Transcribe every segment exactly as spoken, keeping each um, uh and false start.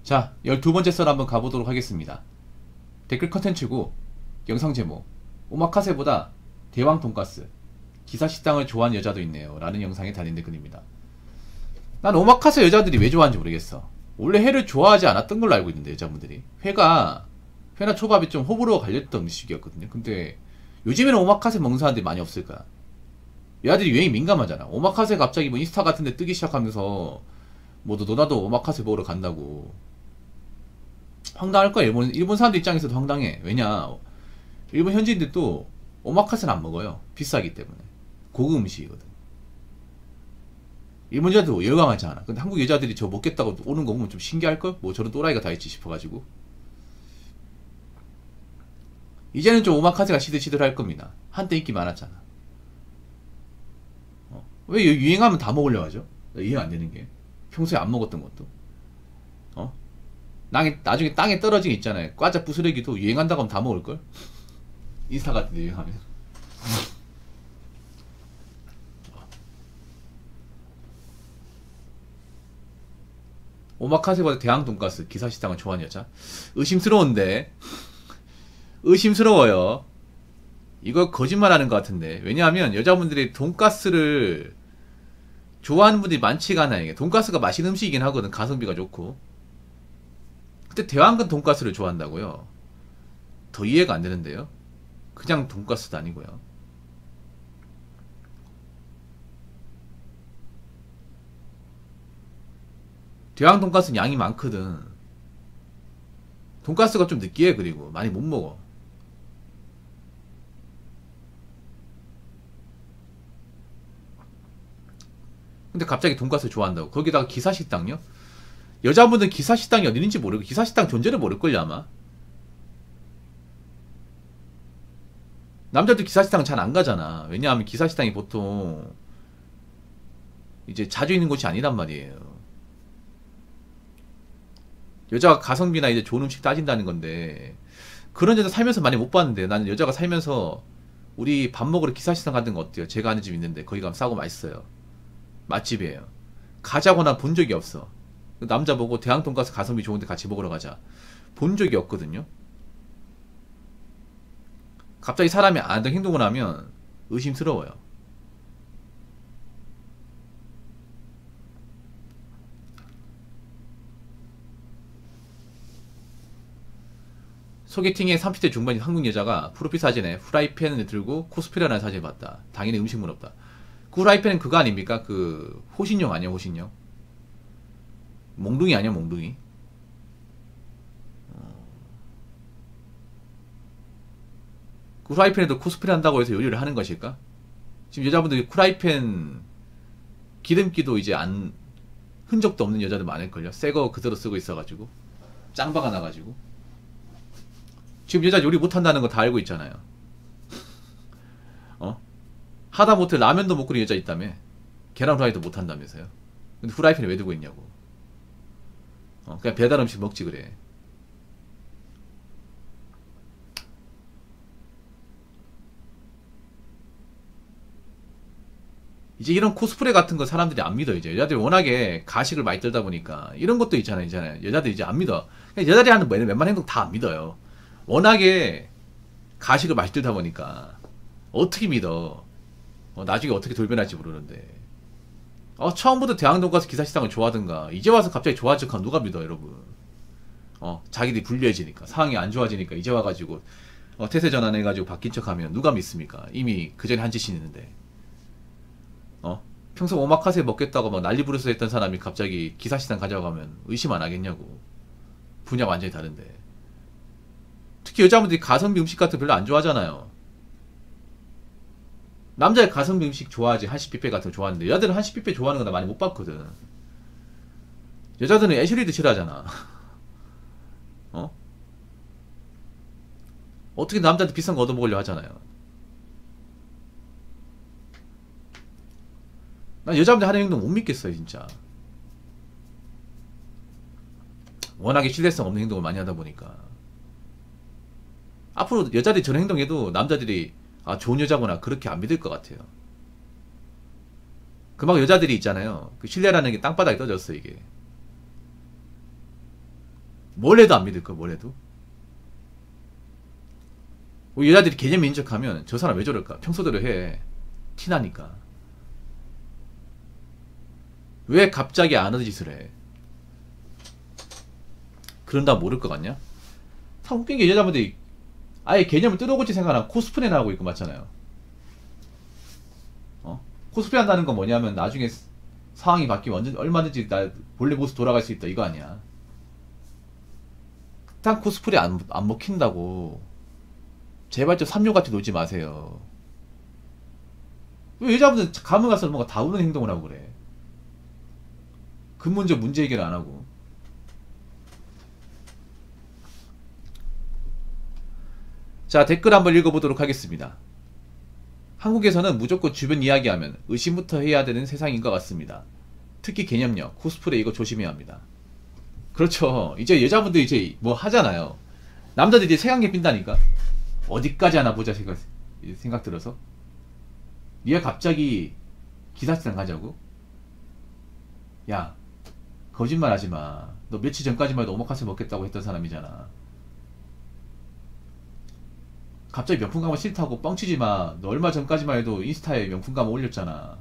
자, 열두 번째 썰 한번 가보도록 하겠습니다. 댓글 컨텐츠고 영상 제목 오마카세보다 대왕 돈가스 기사식당을 좋아하는 여자도 있네요 라는 영상에 달린 댓글입니다. 난 오마카세 여자들이 왜 좋아하는지 모르겠어. 원래 회를 좋아하지 않았던 걸로 알고 있는데 여자분들이 회가 회나 초밥이 좀 호불호가 갈렸던 음식이었거든요. 근데 요즘에는 오마카세 먹는 사람들이 많이 없을 거야. 여자들이 유행이 민감하잖아. 오마카세 갑자기 뭐 인스타 같은 데 뜨기 시작하면서 뭐 너나도 오마카세 먹으러 간다고 황당할 거야. 일본, 일본 사람들 입장에서도 황당해. 왜냐, 일본 현지인들도 오마카세는 안 먹어요. 비싸기 때문에. 고급 음식이거든. 일본 여자들 열광하지 않아. 근데 한국 여자들이 저 먹겠다고 오는 거 보면 좀 신기할걸? 뭐 저런 또라이가 다 있지 싶어가지고. 이제는 좀 오마카세가 시들시들 할 겁니다. 한때 인기 많았잖아. 어. 왜 유행하면 다 먹으려고 하죠? 이해 안 되는 게. 평소에 안 먹었던 것도. 어? 나중에, 나중에 땅에 떨어진 게 있잖아요. 과자 부스러기도 유행한다고 하면 다 먹을걸? 인스타 같은 데 유행하면. 오마카세보다 대왕 돈가스 기사식당을 좋아하는 여자? 의심스러운데. 의심스러워요. 이거 거짓말하는 것 같은데. 왜냐하면 여자분들이 돈가스를 좋아하는 분들이 많지가 않아요. 이게 돈가스가 맛있는 음식이긴 하거든. 가성비가 좋고. 근데 대왕근 돈가스를 좋아한다고요? 더 이해가 안 되는데요. 그냥 돈가스도 아니고요. 대왕 돈가스는 양이 많거든. 돈가스가 좀 느끼해. 그리고 많이 못 먹어. 근데 갑자기 돈가스 좋아한다고. 거기다가 기사식당요? 여자분들 기사식당이 어디 있는지 모르고 기사식당 존재를 모를걸요 아마. 남자도 기사식당 잘 안 가잖아. 왜냐하면 기사식당이 보통 이제 자주 있는 곳이 아니란 말이에요. 여자가 가성비나 이제 좋은 음식 따진다는 건데, 그런 여자 살면서 많이 못 봤는데, 나는 여자가 살면서 우리 밥 먹으러 기사식당 가는 거 어때요? 제가 아는 집 있는데 거기 가면 싸고 맛있어요. 맛집이에요. 가자거나 본 적이 없어. 남자 보고 대왕 돈가스 가성비 좋은데 같이 먹으러 가자. 본 적이 없거든요. 갑자기 사람이 안 하던 행동을 하면 의심스러워요. 소개팅에 삼십 대 중반인 한국 여자가 프로필 사진에 후라이팬을 들고 코스프레하는 사진을 봤다. 당연히 음식물 없다. 그 후라이팬은 그거 아닙니까? 그 호신용 아니야, 호신용? 몽둥이 아니야, 몽둥이? 그 후라이팬에도 코스프레 한다고 해서 요리를 하는 것일까? 지금 여자분들이 후라이팬 기름기도 이제 안 흔적도 없는 여자들 많을걸요. 새거 그대로 쓰고 있어가지고 짱바가 나가지고. 지금 여자 요리 못한다는 거 다 알고 있잖아요. 어? 하다못해 라면도 못 끓이는 여자 있다며. 계란 후라이도 못한다면서요. 근데 후라이팬을 왜 두고 있냐고. 어, 그냥 배달 음식 먹지 그래. 이제 이런 코스프레 같은 거 사람들이 안 믿어. 이제 여자들이 워낙에 가식을 많이 들다 보니까 이런 것도 있잖아요. 있잖아요. 여자들이 이제 안 믿어. 여자들이 하는 웬만한 행동 다 안 믿어요. 워낙에 가식을 많이 들다 보니까 어떻게 믿어. 어, 나중에 어떻게 돌변할지 모르는데. 어, 처음부터 대학로 가서 기사식당을 좋아하든가 이제 와서 갑자기 좋아할 척하면 누가 믿어 여러분. 어, 자기들이 불리해지니까 상황이 안 좋아지니까 이제 와가지고 어, 태세 전환해가지고 바뀐 척하면 누가 믿습니까? 이미 그전에 한 짓이 있는데. 어? 평소 오마카세 먹겠다고 막 난리 부르면서 했던 사람이 갑자기 기사식당 가져가면 의심 안 하겠냐고. 분야 완전히 다른데. 특히 여자분들이 가성비 음식 같은 거 별로 안 좋아하잖아요. 남자의 가성비 음식 좋아하지. 한식 뷔페 같은 거 좋아하는데 여자들은 한식 뷔페 좋아하는 거 나 많이 못 봤거든. 여자들은 애슐리도 싫어하잖아. 어? 어떻게 남자한테 비싼 거 얻어먹으려고 하잖아요. 난 여자분들 하는 행동 못 믿겠어요 진짜. 워낙에 신뢰성 없는 행동을 많이 하다 보니까. 앞으로 여자들이 저런 행동해도 남자들이 아 좋은 여자구나 그렇게 안 믿을 것 같아요. 그만큼 여자들이 있잖아요. 그 신뢰라는 게 땅바닥에 떨어졌어 이게. 뭘 해도 안 믿을 거, 뭘 해도. 우리 여자들이 개념이 인척하면 저 사람 왜 저럴까? 평소대로 해. 티나니까. 왜 갑자기 안 하는 짓을 해? 그런다 모를 것 같냐? 참 웃긴 게 여자분들이 아예 개념을 뜯어고치 생각하면 코스프레나 하고 있고 맞잖아요. 어? 코스프레 한다는 건 뭐냐면 나중에 상황이 바뀌면 언제, 얼마든지 나 본래 모습 돌아갈 수 있다 이거 아니야. 딱 코스프레 안, 안 먹힌다고. 제발 좀 삼류같이 놀지 마세요. 왜 여자분들 가면 가서 뭔가 다우는 행동을 하고 그래. 근본적 문제 해결 안 하고. 자, 댓글 한번 읽어보도록 하겠습니다. 한국에서는 무조건 주변 이야기하면 의심부터 해야 되는 세상인 것 같습니다. 특히 개념력, 코스프레 이거 조심해야 합니다. 그렇죠. 이제 여자분들 이제 뭐 하잖아요. 남자들이 이제 색안경 낀다니까. 어디까지 하나 보자 생각, 생각 들어서. 니가 갑자기 기사시장 가자고? 야, 거짓말 하지 마. 너 며칠 전까지만 해도 오마카세 먹겠다고 했던 사람이잖아. 갑자기 명품 가면 싫다고 뻥치지 마. 너 얼마 전까지만 해도 인스타에 명품 가면 올렸잖아.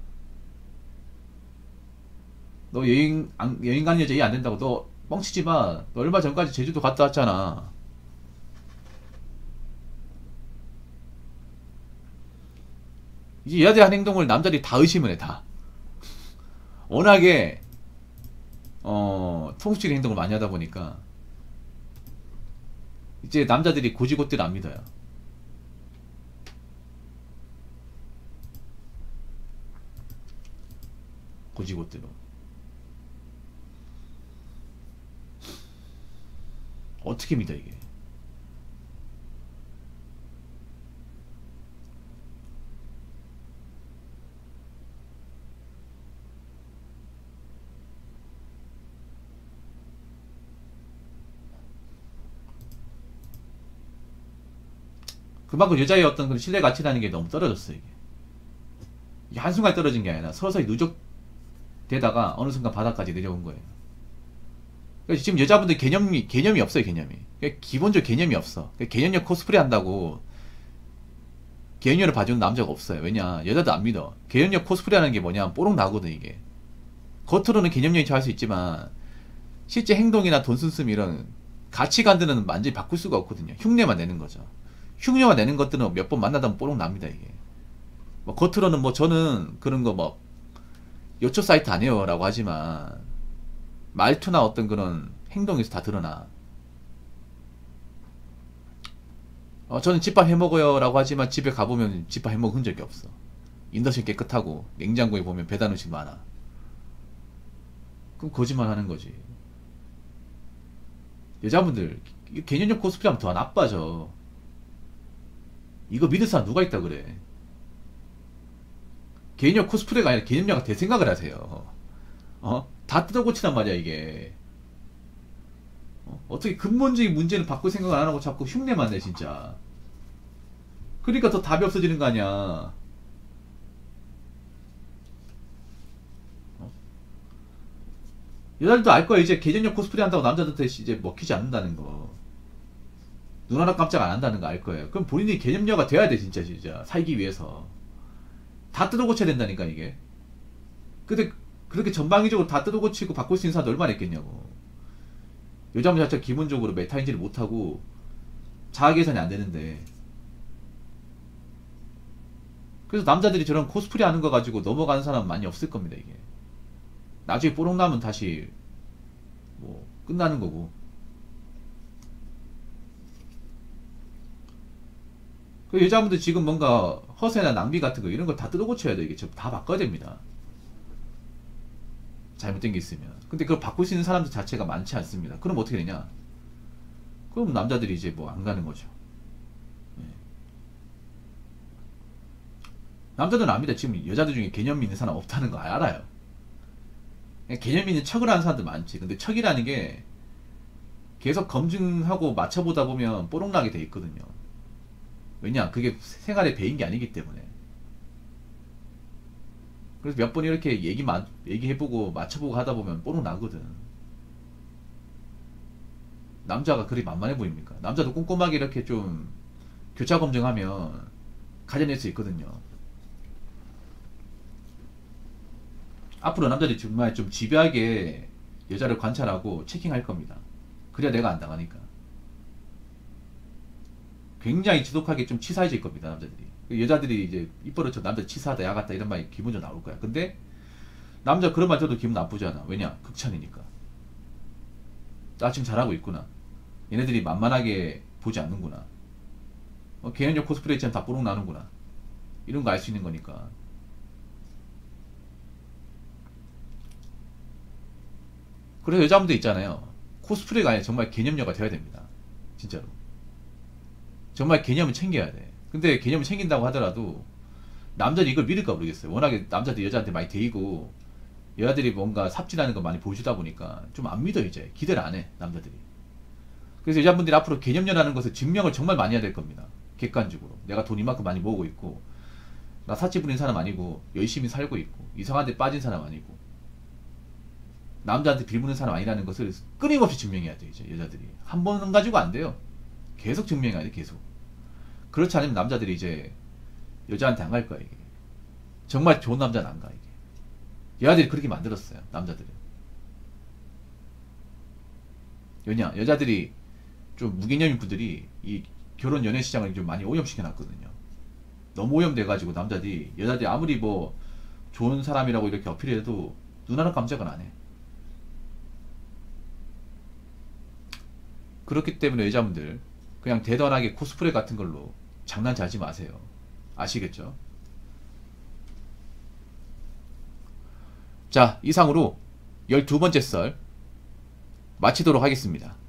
너 여행, 안, 여행 가는 여자 이해 안 된다고. 너 뻥치지 마. 너 얼마 전까지 제주도 갔다 왔잖아. 이제 여자들이 한 행동을 남자들이 다 의심을 해, 다. 워낙에, 어, 통수적인 행동을 많이 하다 보니까, 이제 남자들이 고지고대로 안 믿어요. 고지고대로. 어떻게 믿어, 이게? 그만큼 여자의 어떤 그 신뢰 가치라는 게 너무 떨어졌어, 이게. 이게 한순간에 떨어진 게 아니라 서서히 누적되다가 어느 순간 바닥까지 내려온 거예요. 그러니까 지금 여자분들 개념이, 개념이 없어요, 개념이. 그러니까 기본적 개념이 없어. 그러니까 개념력 코스프레 한다고 개념력을 봐주는 남자가 없어요. 왜냐, 여자도 안 믿어. 개념력 코스프레 하는 게 뭐냐, 뽀록 나거든, 이게. 겉으로는 개념력이 할 수 있지만, 실제 행동이나 돈 쓴쓰미 이런 가치관들은 완전히 바꿀 수가 없거든요. 흉내만 내는 거죠. 흉내만 내는 것들은 몇 번 만나다 보면 뽀록 납니다, 이게. 뭐, 겉으로는 뭐, 저는 그런 거 뭐, 요초 사이트 안 해요, 라고 하지만, 말투나 어떤 그런 행동에서 다 드러나. 어, 저는 집밥 해 먹어요, 라고 하지만 집에 가보면 집밥 해 먹은 적이 없어. 인덕션 깨끗하고, 냉장고에 보면 배달 음식 많아. 그럼 거짓말 하는 거지. 여자분들, 개념적 코스프레 하면 더 나빠져. 이거 믿을 사람 누가 있다 그래. 개념력 코스프레가 아니라 개념력을 대생각을 하세요. 어? 다 뜯어고치란 말이야 이게. 어? 어떻게 근본적인 문제는 바꿀 생각을 안 하고 자꾸 흉내만 내 진짜. 그러니까 더 답이 없어지는 거 아니야. 어? 여자들도 알 거야. 이제 개념력 코스프레 한다고 남자들한테 이제 먹히지 않는다는 거. 눈 하나 깜짝 안 한다는 거 알 거예요. 그럼 본인이 개념력가 돼야 돼 진짜 진짜 살기 위해서. 다 뜯어고쳐야 된다니까 이게. 근데 그렇게 전방위적으로 다 뜯어고치고 바꿀 수 있는 사람도 얼마나 있겠냐고. 여자분 자체가 기본적으로 메타인지를 못하고 자아 개선이 안 되는데. 그래서 남자들이 저런 코스프레 하는 거 가지고 넘어가는 사람 많이 없을 겁니다 이게. 나중에 뽀록 나면 다시 뭐 끝나는 거고. 그 여자분들 지금 뭔가 허세나 낭비 같은 거 이런 거 다 뜯어고쳐야 돼. 이게 다 바꿔야 됩니다. 잘못된 게 있으면. 근데 그걸 바꿀 수 있는 사람들 자체가 많지 않습니다. 그럼 어떻게 되냐? 그럼 남자들이 이제 뭐 안 가는 거죠. 네. 남자들은 압니다. 지금 여자들 중에 개념 있는 사람 없다는 거 알아요. 개념 있는 척을 하는 사람들 많지. 근데 척이라는 게 계속 검증하고 맞춰보다 보면 뽀록나게 돼 있거든요. 왜냐? 그게 생활에 배인 게 아니기 때문에. 그래서 몇 번 이렇게 얘기, 마, 얘기해보고 맞춰보고 하다 보면 뽀록 나거든. 남자가 그리 만만해 보입니까? 남자도 꼼꼼하게 이렇게 좀 교차 검증하면 가져낼 수 있거든요. 앞으로 남자들이 정말 좀 집요하게 여자를 관찰하고 체킹할 겁니다. 그래야 내가 안 당하니까. 굉장히 지독하게 좀 치사해질 겁니다, 남자들이. 여자들이 이제 입버릇쳐 남자 치사하다, 야 같다 이런 말이 기본적으로 나올 거야. 근데 남자 그런 말 들어도 기분 나쁘지 않아. 왜냐? 극찬이니까. 나 지금 잘하고 있구나. 얘네들이 만만하게 보지 않는구나. 어, 개연력 코스프레처럼 다 뽀록 나는구나. 이런 거 알 수 있는 거니까. 그래서 여자분들 있잖아요. 코스프레가 아니라 정말 개념녀가 되어야 됩니다. 진짜로. 정말 개념을 챙겨야 돼. 근데 개념을 챙긴다고 하더라도 남자들이 이걸 믿을까 모르겠어요. 워낙에 남자들 여자한테 많이 데이고 여자들이 뭔가 삽질하는 거 많이 보여주다 보니까 좀 안 믿어 이제. 기대를 안 해 남자들이. 그래서 여자분들이 앞으로 개념녀라는 것을 증명을 정말 많이 해야 될 겁니다. 객관적으로. 내가 돈 이만큼 많이 모으고 있고 나 사치 부린 사람 아니고 열심히 살고 있고 이상한 데 빠진 사람 아니고 남자한테 빌부는 사람 아니라는 것을 끊임없이 증명해야 돼 이제 여자들이. 한 번 가지고 안 돼요. 계속 증명해야 돼 계속. 그렇지 않으면 남자들이 이제 여자한테 안 갈 거야 이게. 정말 좋은 남자는 안 가 이게. 여자들이 그렇게 만들었어요 남자들은. 왜냐 여자들이 좀 무개념인 분들이 이 결혼 연애 시장을 좀 많이 오염시켜 놨거든요. 너무 오염돼 가지고 남자들이 여자들이 아무리 뭐 좋은 사람이라고 이렇게 어필해도 누나는 깜짝은 안 해. 그렇기 때문에 여자분들 그냥 대단하게 코스프레 같은 걸로 장난 잘지 마세요. 아시겠죠? 자, 이상으로 열두 번째 썰 마치도록 하겠습니다.